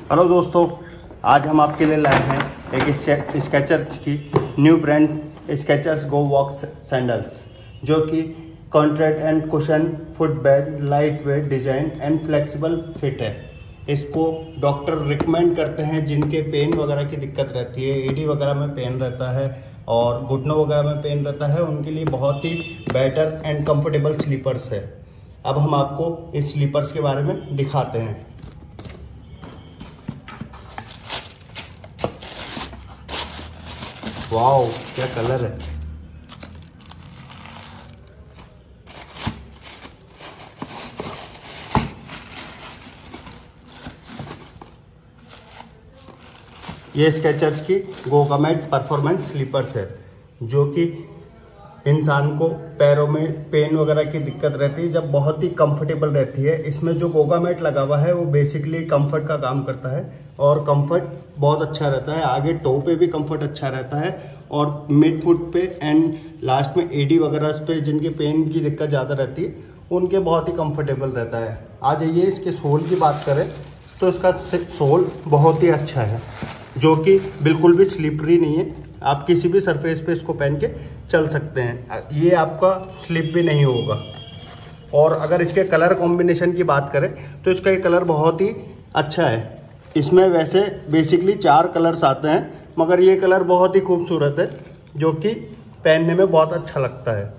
Hello दोस्तों, आज हम आपके लिए लाए हैं एक स्केचर्स की new brand Skechers go walk sandals, जो कि contract and cushion footbed, light weight design and flexible fit है। इसको डॉक्टर रिकमेंड करते हैं जिनके पेन वगैरह की दिक्कत रहती है, एडी वगैरह में पेन रहता है और घुटनों वगैरह में पेन रहता है, उनके लिए बहुत ही बेटर एंड कंफर्टेबल स्लीपर्स है। अब हम आपको इस स्लीपर्स के बारे में दिखाते हैं। वाओ, क्या कलर है। ये स्केचर्स की गोगामेट परफॉर्मेंस स्लीपर्स है, जो कि इंसान को पैरों में पेन वगैरह की दिक्कत रहती है जब बहुत ही कंफर्टेबल रहती है। इसमें जो गोगामेट लगा हुआ है वो बेसिकली कंफर्ट का काम करता है और कंफर्ट बहुत अच्छा रहता है। आगे टो पे भी कंफर्ट अच्छा रहता है और मिड फुट पे एंड लास्ट में एडी वगैरह पे जिनके पेन की दिक्कत ज़्यादा रहती है उनके बहुत ही कंफर्टेबल रहता है। आ जाइए इसके सोल की बात करें तो इसका सोल बहुत ही अच्छा है, जो कि बिल्कुल भी स्लिपरी नहीं है। आप किसी भी सरफेस पे इसको पहन के चल सकते हैं, ये आपका स्लिप भी नहीं होगा। और अगर इसके कलर कॉम्बिनेशन की बात करें तो इसका ये कलर बहुत ही अच्छा है। इसमें वैसे बेसिकली 4 कलर्स आते हैं, मगर ये कलर बहुत ही खूबसूरत है, जो कि पहनने में बहुत अच्छा लगता है।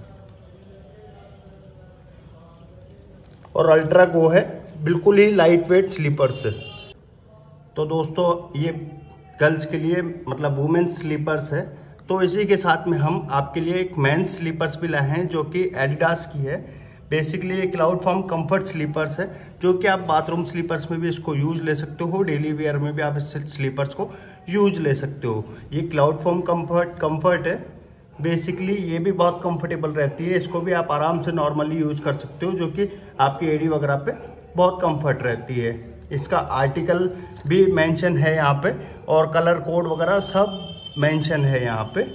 और अल्ट्रा गो है, बिल्कुल ही लाइट वेट स्लीपर्स है। तो दोस्तों, ये गर्ल्स के लिए मतलब वुमेन्स स्लीपर्स है। तो इसी के साथ में हम आपके लिए एक मेंस स्लीपर्स भी लाए हैं, जो कि एडिडास की है। बेसिकली ये क्लाउड फॉर्म कंफर्ट स्लीपर्स है, जो कि आप बाथरूम स्लीपर्स में भी इसको यूज ले सकते हो, डेली वेयर में भी आप इस स्लीपर्स को यूज ले सकते हो। ये क्लाउड फॉर्म कंफर्ट है। बेसिकली ये भी बहुत कंफर्टेबल रहती है, इसको भी आप आराम से नॉर्मली यूज कर सकते हो, जो कि आपकी एडी वगैरह पे बहुत कंफर्ट रहती है। इसका आर्टिकल भी मेंशन है यहाँ पे और कलर कोड वगैरह सब मेंशन है यहाँ पे।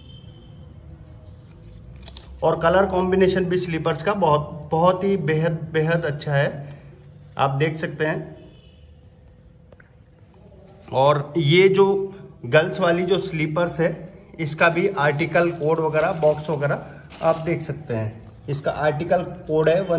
और कलर कॉम्बिनेशन भी स्लीपर्स का बहुत ही बेहद अच्छा है, आप देख सकते हैं। और ये जो गर्ल्स वाली जो स्लीपर्स है, इसका भी आर्टिकल कोड वगैरह बॉक्स वगैरह आप देख सकते हैं। इसका आर्टिकल कोड है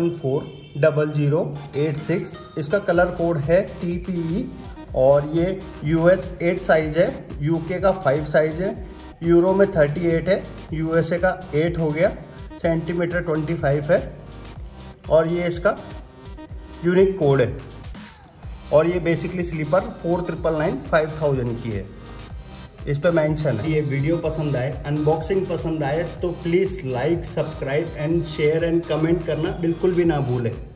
140086। इसका कलर कोड है TPE और ये US 8 साइज है, UK का 5 साइज है, यूरो में 38 है, USA का 8 हो गया, सेंटीमीटर 25 है। और ये इसका यूनिक कोड है। और ये बेसिकली स्लीपर 4999 5000 की है, इस पे मेंशन है। ये वीडियो पसंद आए, अनबॉक्सिंग पसंद आए तो please like, subscribe and share and comment करना बिल्कुल भी ना भूलें।